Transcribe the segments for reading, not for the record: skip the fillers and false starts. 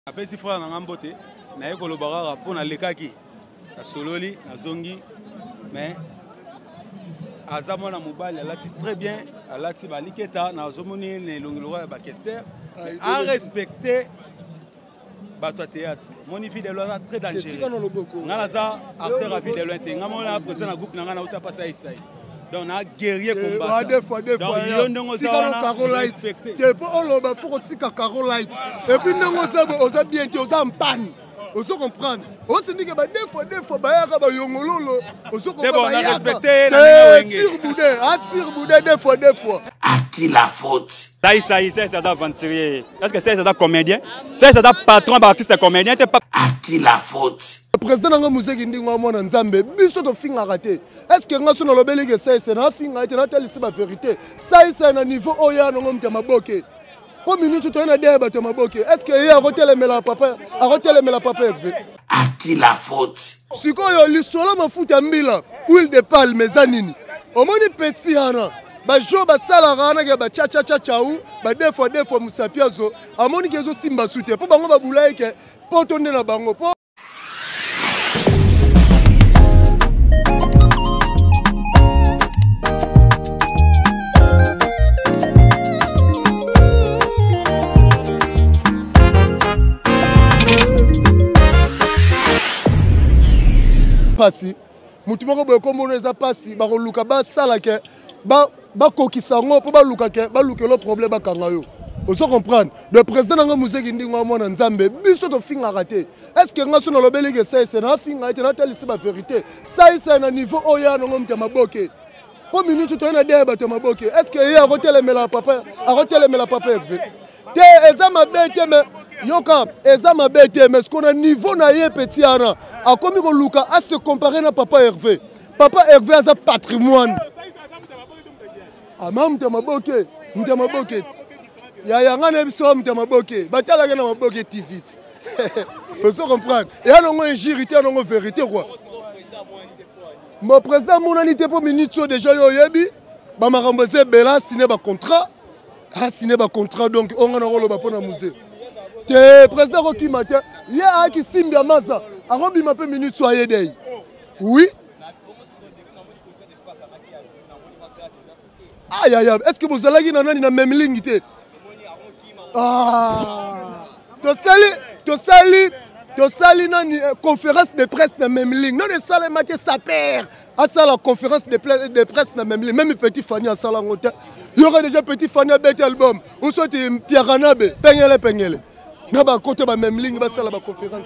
Après si frère na mbote na yekolo barara pour na lekaki na sololi na zongi mais azamo na mobile alati très bien alati baliketa na zomoni ne longilora ba kester a respecter bato théâtre mon fille de loin très dangereux ngala za acteur vie de loin te ngamona présent na groupe na ngana uta passa isai donc na guerrier combat deux fois si Carolite te po oloba faut que Carolite et puis ndongo zabo oza bien te oza mpani ozo comprendre aussi ni que ba deux fois ba ya ba yongololo ozo comprendre on a respecté la Tire Boudé deux fois à qui la faute? C'est aventurier. Est-ce que c'est un comédien? C'est un patron d'artiste comédien. À qui la faute? Le président de la musique indingo mona nzambe biso to finga raté. Est-ce que nga sono lobeli que c'est na finga ete na telle c'est la vérité. Ça c'est un niveau oya no ngomte maboke. Ko minute to na débat to maboke. Est-ce que ya rotelemela papa Hervé? À qui la faute? Sikoyo lisolo mafuta mbila huile de palme zanini. Omoni petit ana ba jo ba sala rana ke ba cha ou ba deux fois musapiazo amoni kezo simba sute po bango ba bulaye ke po tonde na bango po pasi mutu moko boye kombono eza pasi ba koluka ba sala ke ba kokisango po ba luka ke ba lukelo problème ba kanga yo ozo comprendre le président nga museki ndingo mona nzambe biso to finga raté est-ce que nga sono lobeli que c'est na finga ete na telle c'est la vérité ça c'est un niveau oya no ngomte maboke po minute to na débat to maboke est-ce que ya rotelemela papa Hervé te ezama bete me yoka ezama bete mais ce qu'on a niveau na ye petit ana a komi ko luka à se comparer na papa Hervé a sa patrimoine ama mtamaboke ya ngana biso mtamaboke batala ngana maboke TV vous comprendre et alors on injurité on vérité quoi mon président mon anité pour minute déjà yo yebi ba makamboze bela signé ba contrat donc on a rolo ba pona musée te président ko kimata ya ki simbia maza arobi ma pe minute so ayedei oui. Aïe, est-ce que vous allez dans la même ligne? Ah, tu sali conférence de presse dans la même ligne. Non, le salé maté sa père. À ça la conférence de presse dans la même ligne. Même petit Fanny à ça la monte. Il y aura déjà petit Fanny à bête album. Ou soit Pierre Anabe, Pengele. Non, bah côté la même ligne, bah ça la conférence.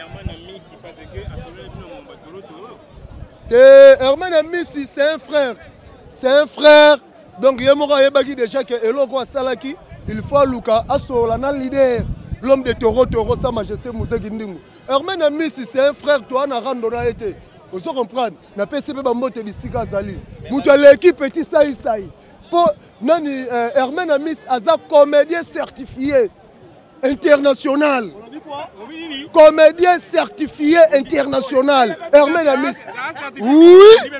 Herman Amissi, c'est un frère. Donc, il y a déjà que Salaki, il faut Luka, Asolana leader, l'homme de Toro, Sa Majesté Moussé Gindingu. Herman Amissi, c'est un frère, toi, on a randonné été. Vous comprenez? Na PCP Bambote Bissika Zali. Mouta l'équipe petit Saï. Pour Nani Herman Amissi, Aza comédien certifié international. Comédien certifié international. Herman Amissi. Oui.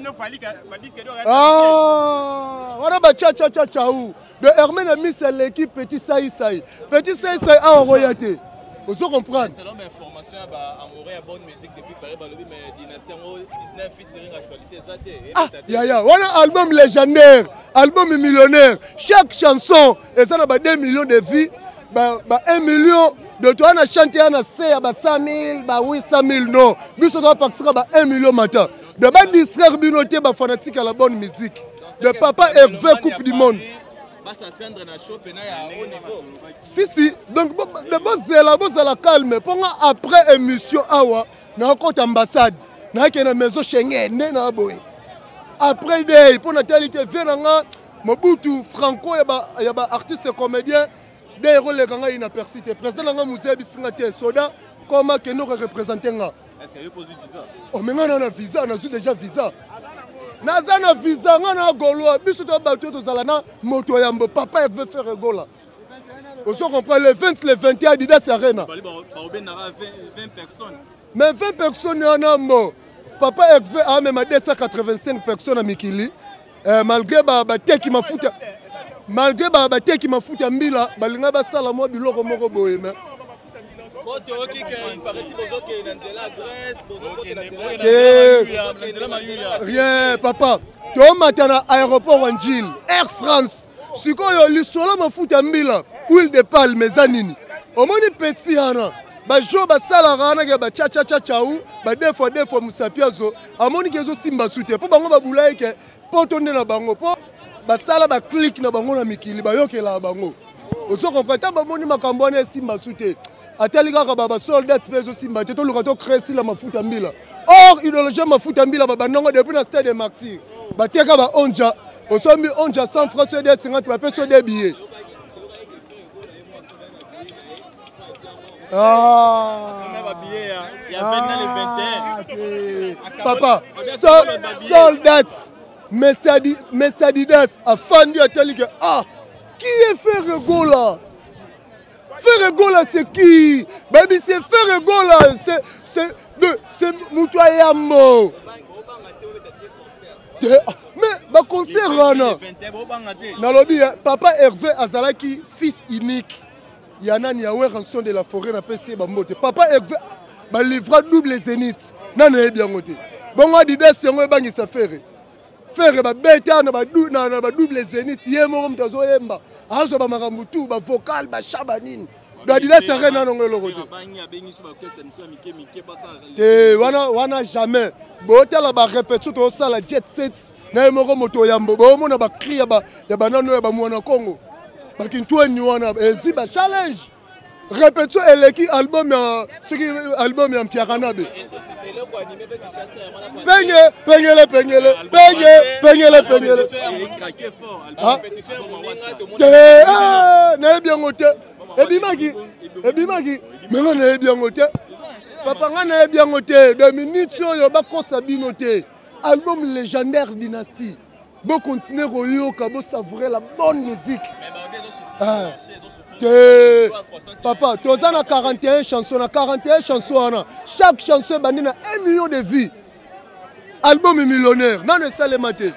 Ah, voilà ciao. De Herman Amissi, c'est l'équipe Petit Saï. Petit Saï a en royauté. Vous comprenez? Selon mes informations, Amoré a bonne musique depuis Paris, mais Dynastie 19 featuring actualité. Ah, voilà album légendaire, album millionnaire. Chaque chanson, et ça a 2 millions de vues. 1 million de toi on a chanté on a 100 000 800 000 non mais ça doit partir à 1 million matin de bas distraire binoté fanatique à la bonne musique de papa Hervé coupe du monde va s'attendre na show pena ya haut niveau si donc de boss la calme pour après émission awa na compte ambassade na ke na maison Schengen na boy après day pour natalité venanga Mobutu Franco ya ba artiste comédien des rôles les inaperçus. Le président de la musique est soda comment que nous représentons. Est-ce que vous posez visa? Oh mais on a visa, on a déjà visa. Nazana visa, on a golo, biso to bateau to zalana moto yambo papa veut faire gola. On se comprend le 20 le 21 Adidas Arena. 20 personnes. Mais 20 personnes en a mort. Papa veut a même 285 personnes à Mikili. Malgré ba teki mafuta malgré ba teki mafuta mbila balinga basala mo biloko moko boye mais Rien, papa. Tu as maintenant aéroport en Gilles, Air France. Si tu as le solo, ma fout en mille, huile de palme, mes anini. Au moins, petit, Hana. Bajo basala rana ke ba cha cha cha chaou ba defo musapiazo amoni kezo simba sute po bango ba bulaye ke poto nde na bango po basala ba click na bango na mikili ba yokela bango ozo comprendre ba moni makambo na simba sute atali kaka ba soldats pezo simba te to lukato cresti la mafuta mbila or idéologie mafuta mbila ba banongo depuis na stade de Martyr ba teka ba onja osombi onja 100 francs de 50 ba peso de billets. Ah, papa, soldats, Messadidas a fendu à tel que ah, qui est Ferregola? Ferregola c'est qui? Baby c'est Ferregola, c'est Moutouayamo. Mais bah concert Nalobi, papa Hervé Azalaki, fils unique. Il y en a un rançon de la forêt na PC Bambote. Papa Hervé ba livra double zénith. Nana bien ngote. Bon on dit des sengo bangi sa faire. Faire ba beta na ba double zénith. Yemo mtazo yemba. Azo ba makambutu ba vocal ba shabanine. Do dit des sengo na ngolo ngote. Te wana jamais. Bote la ba répéter to sala jet set. Na yemo moto yambo. Bo mona ba cria ba ya banano ya ba mwana Congo. Eziba challenge. Répétons eleki album en Piaranabe. Pengele. Na bien ngote. Ebimaki. Mais na bien ngote. Papa na bien ngote. 2 minutes yo ba kosa binote. Album légendaire dynastie. Bon continuer à savourer la bonne musique. Papa, tu as 41 chansons, 41 chansons. Chaque chanson a 1 million de vues. Album est millionnaire. Non, c'est le matin.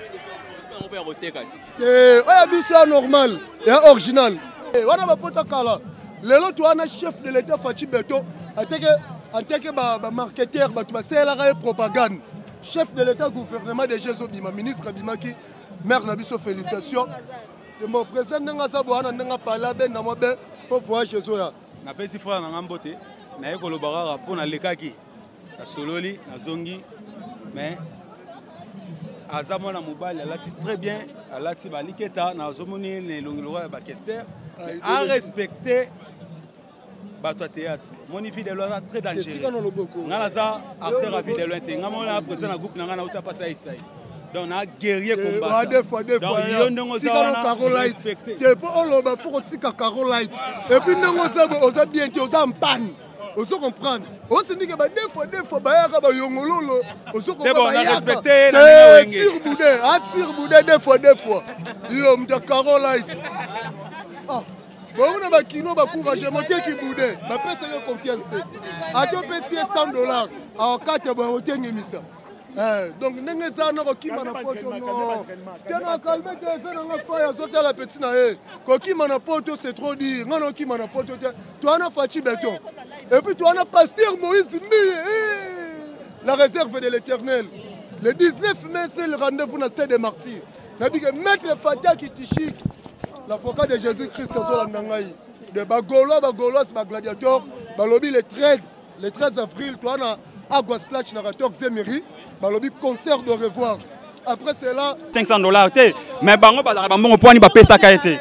C'est normal et original. Tu as un chef de l'État, Fachi Beto, en tant que marketeur, c'est la propagande. Chef de l'État, gouvernement de Jésus Bima, ministre Bimaki, maire Nabiso, félicitations. Mon président Nangasabo, Nanga Palabe, Namabe, pour voir Jésus. Je suis un frère Nangambote, je suis un pour na lekaki, na sololi, na zongi, mais Azamona Moubal, elle a dit très bien, elle a dit Baliketa, na zomoni les longueurs bakester, à respecter. Bato théâtre. Mon fille de loin très dangereux. Nalaza acteur à vie de loin. Ngamona président na groupe nanga na uta passa isai. Donc na guerrier combattant. Deux fois. Si Carolite. Tu peux on va faut aussi Carolite. Et puis ndongo zabo oza bien tu oza en panne. Ozo comprendre. On se dit que deux fois ba ya ba yongololo. Ozo comprendre. On a respecté la Sir Boudé deux fois. Yo mta Carolite. Ah. Bon, on a un kino, courage, monter qui boudait. Ma personne a confiance. A deux PC $100. À 4 bon, on ça. Donc, nous avons qui m'a apporté. Tu as calmé, tu as fait un fire, tu as la petite naïe. Qui m'a apporté, c'est trop dire. Non, qui m'a apporté. Tu as un Fachi Béton. Et puis, tu as un pasteur Moïse Mbi. La réserve de l'Éternel. Le 19 mai, c'est le rendez-vous dans le stade de Martyr. Maître Fatia qui t'chique. L'avocat de Jésus-Christ de Bagolo, c'est un gladiateur. Balobi le 13 avril, tu as à Guasplach, narrateur Zemiri. Balobi concert de revoir. Après cela, $500. Mais bango bango point ni ba pesa kaete.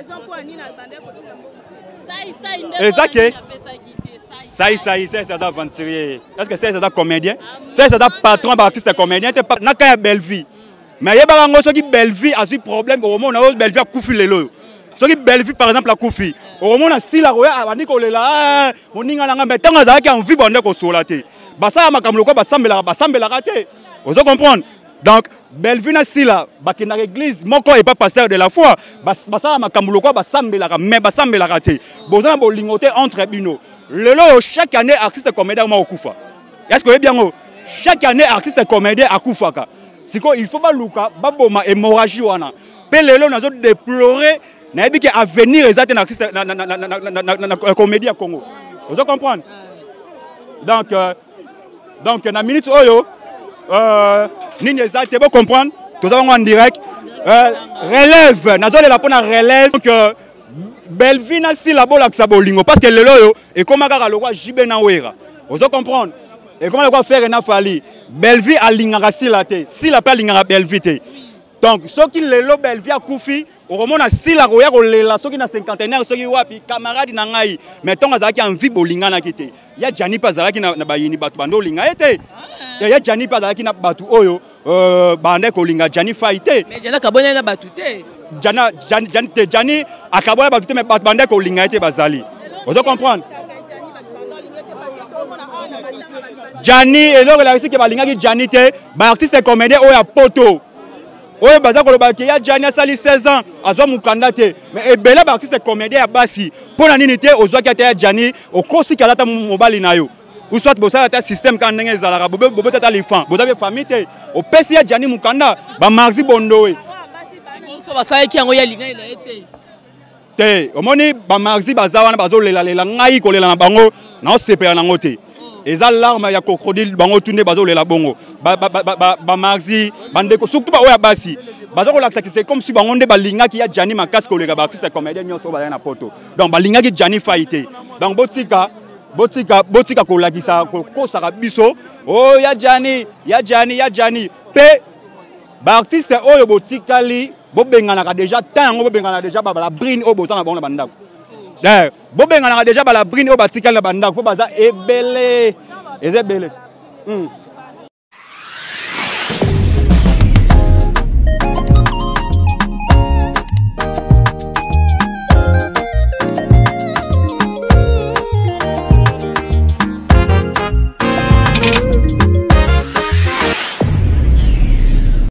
Et ça que c'est ça aventurier. Est-ce que c'est ça comédien? C'est ça patron artiste comédien, t'es pas na ka belle vie. Mais yeba bango so ki belle vie a eu problème au moment na belle vie a kufi lelo. Ce qui est belle vie par exemple la Koufi. Au moment où si la roya a dit qu'on est là, on n'y a pas de temps à envie de se later. Bassa ma kamloko basambela raté. Vous comprenez? Donc Bellevue na si là, bakina l'église, mon corps est pas pasteur de la foi. Bassa ma kamloko basambela mais basambela raté. Bozan bolingoté entre bino. Le lot chaque année artiste comédien ma okufa. Est-ce que vous bien chaque année artiste comédien à Koufaka. C'est quoi il faut pas luka baboma hémorragie wana. Pelelo na zo déplorer. N'a dit qu'à venir les artistes na comédie à Congo. Vous comprenez? donc na minute oyo nini exacte pour comprendre tout ça en direct relève nazolela pona relève donc Belvina si la bola que bolingo parce que le loyo et comment kaka le roi Jibe na wera vous comprendre et comment le roi faire na fali Belvi a lingara si la te si la pas lingara Belvi te donc ceux qui le lo Belvi a koufi au moment na si la roya kolela ceux qui na cinquantenaire ceux qui wapi camarade na ngai mais tant azaki envie bolinga na kité ya Jani pas azaki na bayini batu bando linga ete ya Jani pas azaki na batu oyo bande ko linga Jani faité mais Jana kabona na batu te Jani akabona batu te mais batu bande ko linga ete bazali vous comprendre Jani et là la que balinga ki Jani te ba artiste comédien oya poto oyo baza kolobaki ya Jani asali 16 ans azwa mukanda te mais ebele ba artiste comédien ya basi pona nini te ozwaki ata ya Jani okosi kazata mobali na yo ou soit bosala ta système kan ndenge ezalaka bobe tata lifan bozabe famille te opesi ya Jani mukanda ba marzi bondowe so basala ki yango ya linga ila ete te omoni ba marzi baza wana bazolela lela ngai kolela na bango na osepela nango te eza larme ya crocodile bango tunde bazolela bongo ba marzi bandeko surtout ba oya basi bazo kolakisa c'est comme si bango nde balingaki ya Jani makasi kolega ba artiste comédien nyonso ba na poto donc balingaki Jani faité donc botika kolakisa kosaka biso oh ya Jani pe ba artiste oyo botikali bobengana déjà tango bobengana déjà ba la brine o bozana bango na bandako bobenga na déjà ba la brine o batikala na bandako po baza ebele ezebele